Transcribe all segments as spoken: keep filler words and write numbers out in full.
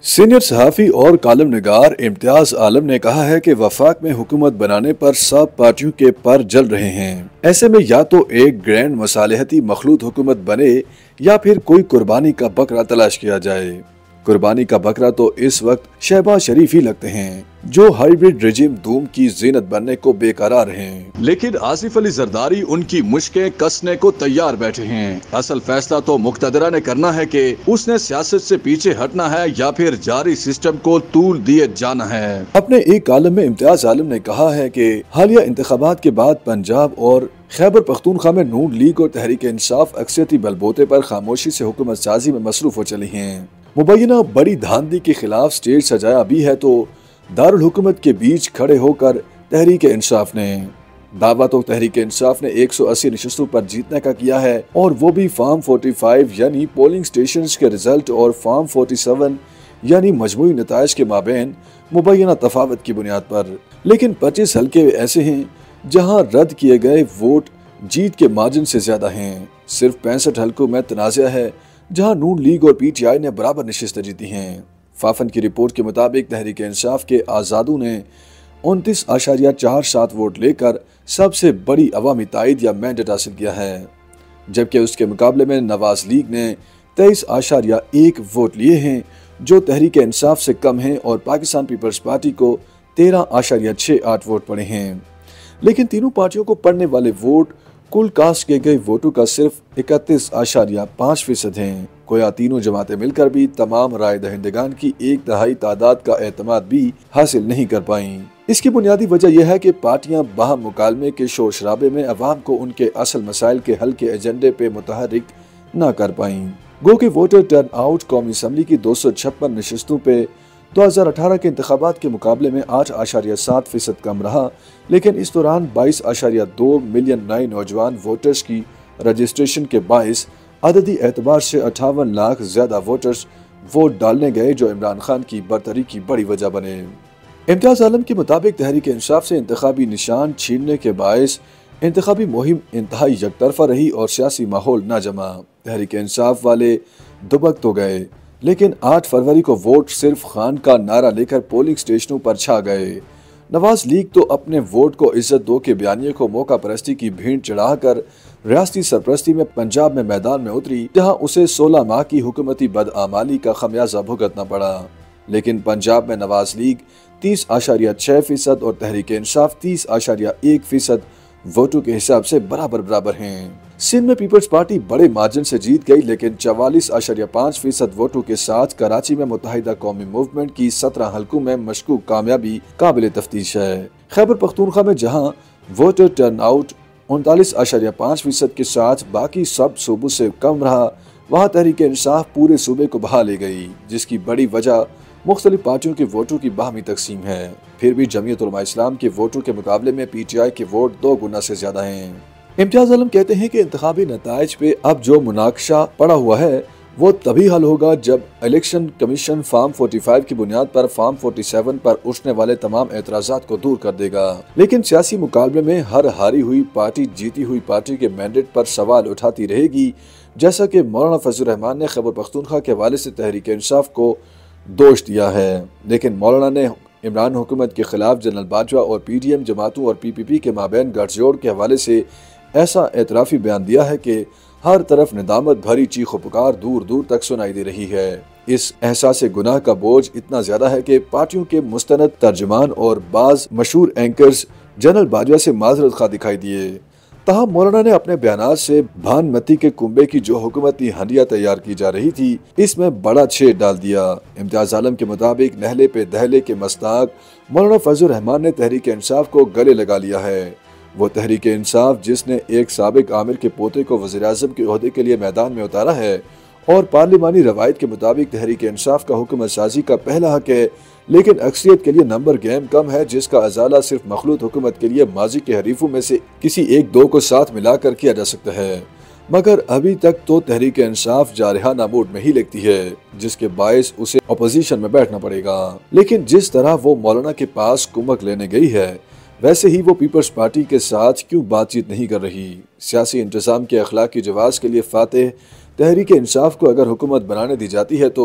Senior सहाफ़ी और कालम निगार इम्तियाज आलम ने कहा है कि वफाक में हुकूमत बनाने पर सब पार्टियों के पर जल रहे हैं। ऐसे में या तो एक ग्रैंड मसालेहती मखलूत हुकूमत बने या फिर कोई कुर्बानी का बकरा तलाश किया जाए। कुर्बानी का बकरा तो इस वक्त शहबाज शरीफ ही लगते हैं, जो हाइब्रिड रेजिम धूम की जीनत बनने को बेकरार हैं। लेकिन आसिफ अली जरदारी उनकी मुश्कें कसने को तैयार बैठे हैं। असल फैसला तो मुक्तदरा ने करना है कि उसने सियासत से पीछे हटना है या फिर जारी सिस्टम को तूल दिए जाना है। अपने एक कालम में इम्तियाज आलम ने कहा है कि हालिया इंतखाबात के बाद पंजाब और खैबर पख्तूनख्वा में नून लीग और तहरीक इंसाफ अक्सरियती बलबूते पर खामोशी से हुकूमत साजी में मसरूफ हो चली हैं। मुबैना बड़ी धांधली के खिलाफ स्टेज सजाया भी है तो दारुल हुकूमत के बीच खड़े होकर तहरीक इंसाफ ने दावा तो तहरीक इंसाफ ने एक सौ अस्सी नशस्तों पर जीतने का किया है, और वो भी फार्म पैंतालीस यानी पोलिंग स्टेशंस के रिजल्ट और फार्म सैंतालीस यानी मजमूई नताइज के माबैन मुबैना तफावत की बुनियाद पर। लेकिन पच्चीस हल्के ऐसे हैं जहां रद्द किए गए वोट जीत के मार्जिन से ज्यादा हैं। सिर्फ पैंसठ हल्कों में तनाज़ा है जहां नून लीग और पीटीआई ने बराबर नशिस्तें जीती हैं। फाफन की रिपोर्ट के मुताबिक तहरीक इंसाफ के आज़ादों ने उनतीस आशारिया चार सात वोट लेकर सबसे बड़ी अवामी तायद या मैंडेट हासिल किया है, जबकि उसके मुकाबले में नवाज लीग ने तेईस आशारिया एक वोट लिए हैं, जो तहरीक इंसाफ से कम हैं, और पाकिस्तान पीपल्स पार्टी को तेरह आशारिया छः आठ वोट पड़े हैं। लेकिन तीनों पार्टियों को पड़ने वाले वोट कुल कास्ट किए गए वोटों का सिर्फ इकतीस आशारिया पाँच फीसद हैं। गोया तीनों जमातें मिलकर भी तमाम राय दहिंदगान की एक दहाई तादाद का एतमाद भी हासिल नहीं कर पाईं। इसकी बुनियादी वजह यह है कि पार्टियां बाहम मुकालमे के शोर शराबे में अवाम को उनके असल मसाइल के हल के एजेंडे पे मुतहरिक न कर पाईं। गो के वोटर टर्न आउट कौमी असम्बली की दो सौ छप्पन नशस्तों पे दो हजार अठारह के इंतखाबात के मुकाबले में आठ आशारिया सात फीसद कम रहा, लेकिन इस दौरान बाईस आशारिया दो मिलियन नए नौजवान वोटर्स की रजिस्ट्रेशन के बाईस अददी एतबार से अट्ठावन लाख ज्यादा वोटर्स वोट डालने गए, जो इमरान खान की बरतरी की बड़ी वजह बने। इम्तियाज आलम के मुताबिक तहरीक इंसाफ से इंतखाबी निशान छीनने के बायस इंतखाबी मुहिम इंतहाई यकतरफा रही और सियासी माहौल न जमा। तहरीक इंसाफ वाले दुबक तो गए, लेकिन आठ फरवरी को वोट सिर्फ खान का नारा लेकर पोलिंग स्टेशनों पर छा गए। नवाज लीग तो अपने वोट को इज्जत दो के बयानिए को मौका परस्ती की भीड़ चढ़ाकर रियासती सरपरस्ती में पंजाब में मैदान में उतरी, जहां उसे सोलह माह की हुकूमती बदआमाली का खमियाजा भुगतना पड़ा। लेकिन पंजाब में नवाज लीग तीस आशारिया छह फीसद और तहरीक इंसाफ तीस आशारिया एक फीसद वोटों के हिसाब से बराबर बराबर हैं। सिंध में पीपल्स पार्टी बड़े मार्जिन से जीत गई, लेकिन चवालीस आशारिया पाँच फीसद वोटों के साथ कराची में मुत्तहिदा कौमी मूवमेंट की सत्रह हल्कों में मशकूक कामयाबी काबिल तफ्तीश है। खैबर पख्तूनख्वा में जहां वोटर टर्न आउट उनतालीस आशारिया पाँच फीसद के साथ बाकी सब सूबों से कम रहा, वहाँ तहरीक इंसाफ पूरे सूबे को बहा ले गई, जिसकी बड़ी वजह मुख्तलिफ पार्टियों के वोटों की बाहमी तकसीम है। फिर भी जमीयत उलमा इस्लाम के वोटों के मुकाबले में पीटीआई के वोट दो गुना से ज्यादा हैं। इम्तियाज आलम कहते हैं कि इंतखाबी नताइज पे अब जो मुनाकशा पड़ा हुआ है वो तभी हल होगा जब इलेक्शन कमीशन फार्म पैंतालीस की बुनियाद पर फार्म सैंतालीस पर उठने वाले तमाम एतराजात को दूर कर देगा। लेकिन सियासी मुकाबले में हर हारी हुई पार्टी जीती हुई पार्टी के मैंडेट पर सवाल उठाती रहेगी, जैसा कि मौलाना फजल रहमान ने खैबर पख्तूनख्वा के हवाले से तहरीक इंसाफ को दोष दिया है। लेकिन मौलाना ने इमरान हुकूमत के खिलाफ जनरल बाजवा और पीडीएम जमातों और पीपीपी के माबैन गठजोड़ के हवाले से ऐसा एतराफी बयान दिया है कि हर तरफ निदामत भरी चीखो पुकार दूर दूर तक सुनाई दे रही है। इस एहसास गुनाह का बोझ इतना ज्यादा है कि पार्टियों के मुस्तनद तर्जमान और बाज मशहूर एंकर्स जनरल बाजवा से माजरत खा दिखाई दिए। तहम मौलाना ने अपने बयानात से भानमती के कुंबे की जो हुकूमती हंडिया तैयार की जा रही थी, इसमें बड़ा छेद डाल दिया। इम्तियाज आलम के मुताबिक नहले पे दहले के मस्ताक मौलाना फजल रहमान ने तहरीक इंसाफ को गले लगा लिया है। वो तहरीक इंसाफ जिसने एक साबिक आमिर के पोते को वज़ीर आज़म के ओहदे के लिए मैदान में उतारा है, और पार्लिमानी रवायत के मुताबिक तहरीक इंसाफ का हुकूमत साजी का पहला हक है, लेकिन अक्सरियत के लिए नंबर गेम कम है, जिसका अजाला सिर्फ मखलूत हुकूमत के लिए माजी के हरीफों में से किसी एक दो को साथ मिलाकर किया जा सकता है। मगर अभी तक तो तहरीक इंसाफ जारहाना मूड में ही लगती है, जिसके बायस उसे अपोजिशन में बैठना पड़ेगा। लेकिन जिस तरह वो मौलाना के पास कुमक लेने गई है, वैसे ही वो पीपल्स पार्टी के साथ क्यों बातचीत नहीं कर रही। सियासी इंतजाम के अखलाकी जवाज के लिए फातेह तहरीक इंसाफ को अगर हुकूमत बनाने दी जाती है तो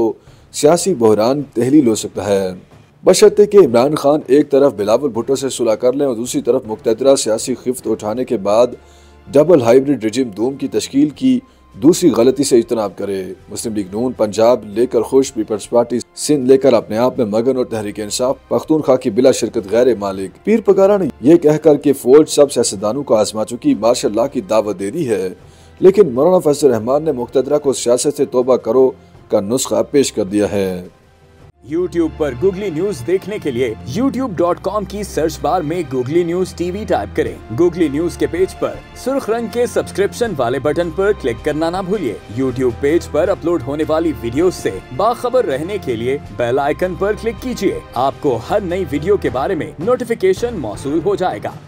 सियासी बहरान तहलील हो सकता है। बशर्ते कि इमरान खान एक तरफ बिलावल भुट्टो से सुलह कर लें और दूसरी तरफ मुक़तदरा सियासी खिफ्त उठाने के बाद डबल हाइब्रिड रजीम दूम की तश्कील की दूसरी गलती से इज्तनाब करे। मुस्लिम लीग नून पंजाब लेकर खुश, पीपल्स पार्टी सिंध लेकर अपने आप में मगन और तहरीक इंसाफ पख्तूनख्वा की बिला शिरकत गैर मालिक। पीर पगारा ने यह कहकर के फौज सब सियासतदानों को आजमा चुकी मार्शल लॉ की दावत दे दी है, लेकिन मौलाना फजल रहमान ने मुक़तदरा को सियासत से तौबा करो का नुस्खा पेश कर दिया है। YouTube पर गूगली न्यूज देखने के लिए यूट्यूब डॉट कॉम की सर्च बार में गूगली न्यूज टीवी टाइप करें। गूगली न्यूज के पेज पर सुर्ख रंग के सब्सक्रिप्शन वाले बटन पर क्लिक करना ना भूलिए। YouTube पेज पर अपलोड होने वाली वीडियोस से बाखबर रहने के लिए बेल आइकन पर क्लिक कीजिए। आपको हर नई वीडियो के बारे में नोटिफिकेशन मौसूल हो जाएगा।